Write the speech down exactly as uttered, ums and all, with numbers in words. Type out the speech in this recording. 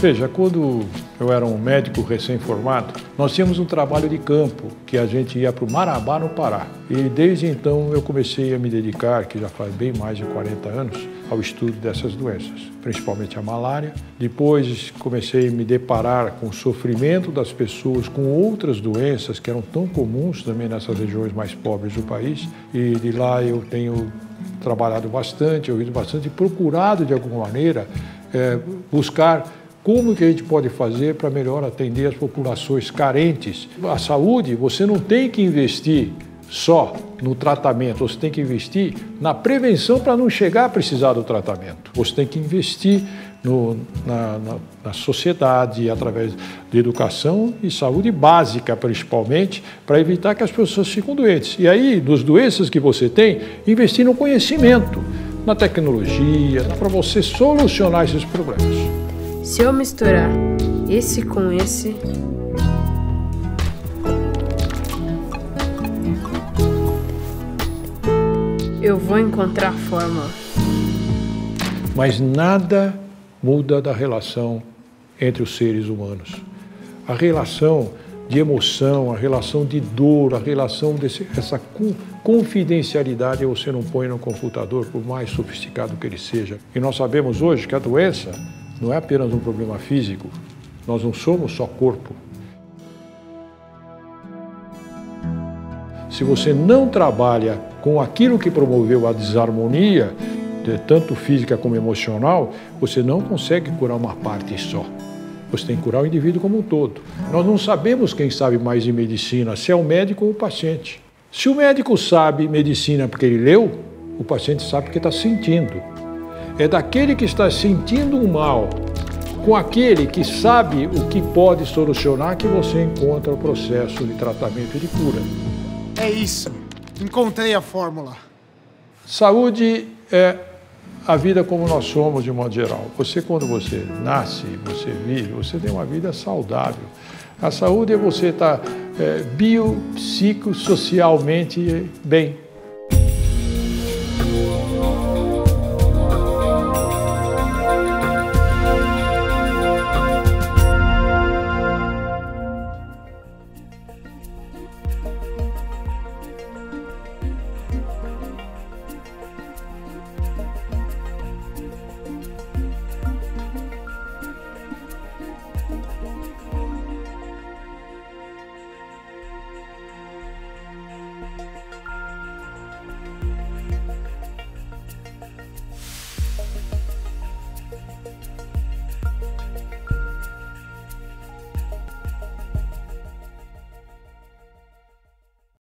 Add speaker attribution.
Speaker 1: Veja, quando eu era um médico recém-formado, nós tínhamos um trabalho de campo, que a gente ia para o Marabá, no Pará. E desde então eu comecei a me dedicar, que já faz bem mais de quarenta anos, ao estudo dessas doenças, principalmente a malária. Depois comecei a me deparar com o sofrimento das pessoas com outras doenças que eram tão comuns também nessas regiões mais pobres do país. E de lá eu tenho trabalhado bastante, ouvido bastante e procurado de alguma maneira é, buscar como que a gente pode fazer para melhor atender as populações carentes. A saúde, você não tem que investir só no tratamento, você tem que investir na prevenção para não chegar a precisar do tratamento. Você tem que investir no, na, na, na sociedade, através de educação e saúde básica, principalmente, para evitar que as pessoas fiquem doentes. E aí, nas doenças que você tem, investir no conhecimento, na tecnologia, para você solucionar esses problemas.
Speaker 2: Se eu misturar esse com esse, eu vou encontrar a fórmula.
Speaker 1: Mas nada muda da relação entre os seres humanos. A relação de emoção, a relação de dor, a relação desse, essa confidencialidade você não põe no computador, por mais sofisticado que ele seja. E nós sabemos hoje que a doença não é apenas um problema físico, nós não somos só corpo. Se você não trabalha com aquilo que promoveu a desarmonia, tanto física como emocional, você não consegue curar uma parte só. Você tem que curar o indivíduo como um todo. Nós não sabemos quem sabe mais de medicina, se é o médico ou o paciente. Se o médico sabe medicina porque ele leu, o paciente sabe porque está sentindo. É daquele que está sentindo um mal com aquele que sabe o que pode solucionar que você encontra o processo de tratamento e de cura.
Speaker 3: É isso. Encontrei a fórmula.
Speaker 1: Saúde é a vida como nós somos, de modo geral. Você, quando você nasce, você vive, você tem uma vida saudável. A saúde é você estar é, bio, psico, socialmente bem.